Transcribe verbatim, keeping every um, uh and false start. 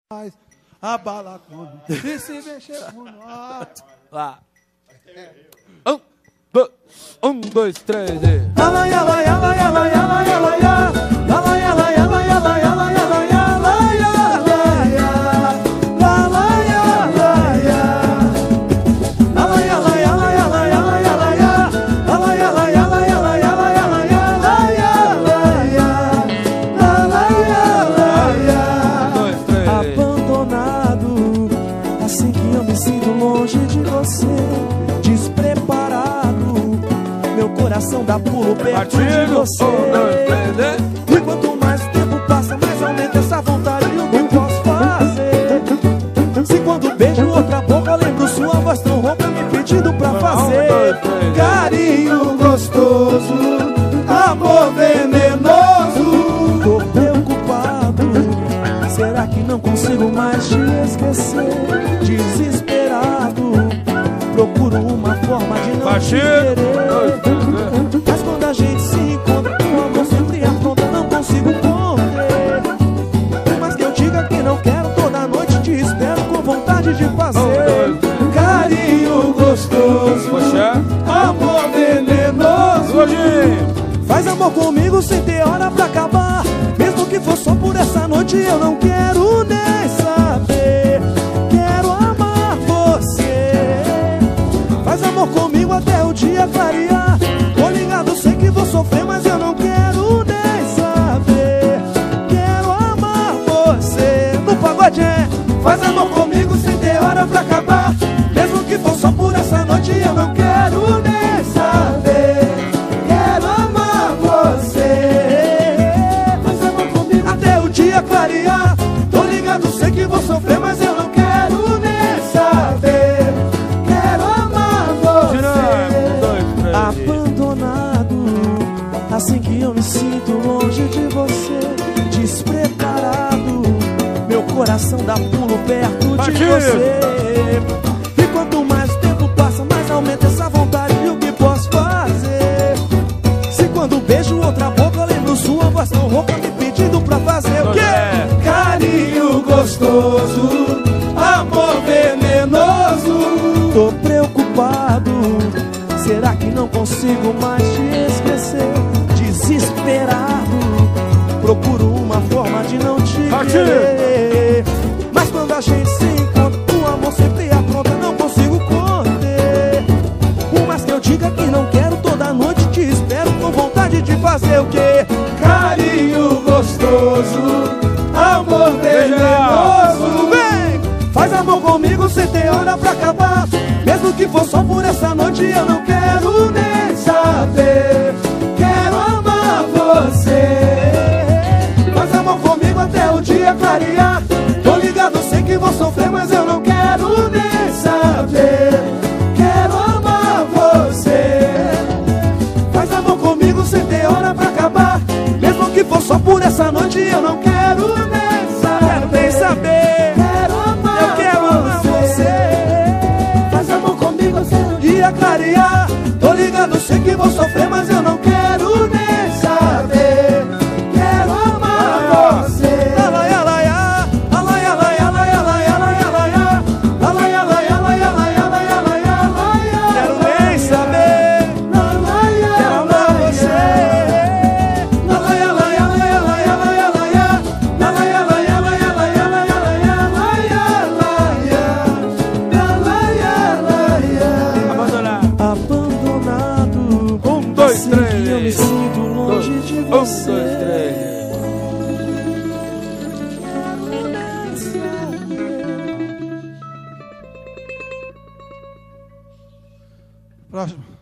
abala quando e se mexer por nós. Lá. Um, dois, um, dois, três e... Yala, yala, yala, yala, yala, yala, yala. Yala, yala, yala, yala, yala, yala, yala, yala, yala, yala, yala. Yala, yala, yala, yala, yala, yala, yala. Yala, yala, yala, yala, yala, yala, yala, yala, yala, yala. Dois, três. Abandonado, assim que eu me sinto longe de você, despreparado, meu coração dá pulo perto de você. Um, dois, três e... E quanto mais o tempo passa, mais aumenta essa vontade. O que posso fazer? Se quando beijo outra boca, lembro sua voz tão rouca me pedindo pra fazer carinho gostoso, amor venenoso. Tô preocupado, será que não consigo mais te esquecer? Desesperado, procuro uma forma de não te querer. Mas quando a gente se encontra, o amor sempre afronta, não consigo conter. Por mais que eu diga que não quero, toda noite te espero com vontade de fazer carinho gostoso, amor venenoso. Faz amor comigo sem ter hora pra acabar, mesmo que for só por essa noite, eu não quero nem saber. Quero amar você. Faz amor comigo até o dia clarear. Tô ligado, sei que vou sofrer, mas eu não quero nem saber. Quero amar você. No pagode é: faz amor comigo sem ter hora pra acabar, mesmo que for só por essa noite, eu não quero nem saber. Quero amar você. Faz amor comigo até o dia clarear. Tô ligado, sei que vou sofrer, mas eu não quero nem saber. Quero amar você. Abandonado, assim que eu me sinto longe de você, despreparado, meu coração dá pulo perto de você. E quanto mais o tempo passa, mais aumenta essa vontade. E o que posso fazer? Se quando beijo outra boca, lembro sua voz tão rouca me pedindo pra fazer o quê? Carinho gostoso, amor venenoso. Tô preocupado, será que não consigo mais te esquecer? Desesperado, procuro uma forma de não te querer. Mas quando a gente se encontra, o amor sempre apronta, não consigo conter. Por mais que eu diga que não quero, toda noite te espero com vontade de fazer o quê? Carinho gostoso, amor venenoso. Vem! Faz amor comigo sem ter hora pra acabar, mesmo que for só por essa noite, eu não quero nem saber. Quero amar você. Faz amor comigo até o dia clarear. Tô ligado, sei que vou sofrer, mas eu não quero nem saber. Quero amar você. Faz amor comigo sem ter hora pra acabar, mesmo que for só por essa noite, eu não quero nem saber. Quero nem saber. Quero amar, eu quero amar você. Faz amor comigo até o dia clarear. Tô ligado, sei que vou sofrer, mas eu não quero nem saber. Quero amar você. Yala, yala, yala. Yala, yala, yala, yala, yala, yala, yala. Yala, yala, yala, yala, yala, yala, yala. Quero nem saber. Quero amar você. Yala, yala, yala, yala, yala, yala, yala. Yala, yala, yala, yala, yala, yala, yala, yala, yala. Abandonado. Abandonado. Um, dois, Assim três. que eu me sinto longe de Um, dois, você. três. Próximo.